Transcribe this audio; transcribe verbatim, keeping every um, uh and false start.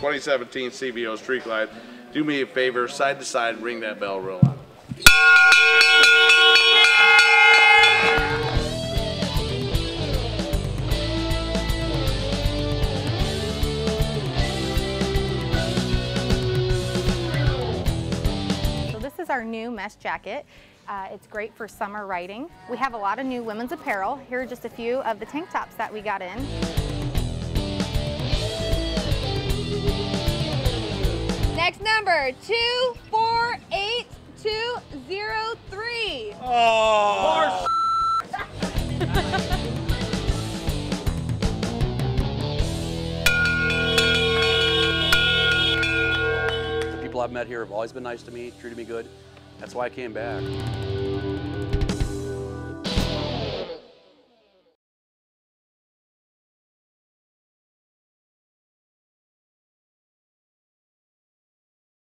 twenty seventeen C V O Street Glide. Do me a favor, side to side, ring that bell real loud. So this is our new mesh jacket. Uh, it's great for summer riding. We have a lot of new women's apparel. Here are just a few of the tank tops that we got in. Next number, two four eight two zero three. Oh! The people I've met here have always been nice to me, treated me good. That's why I came back.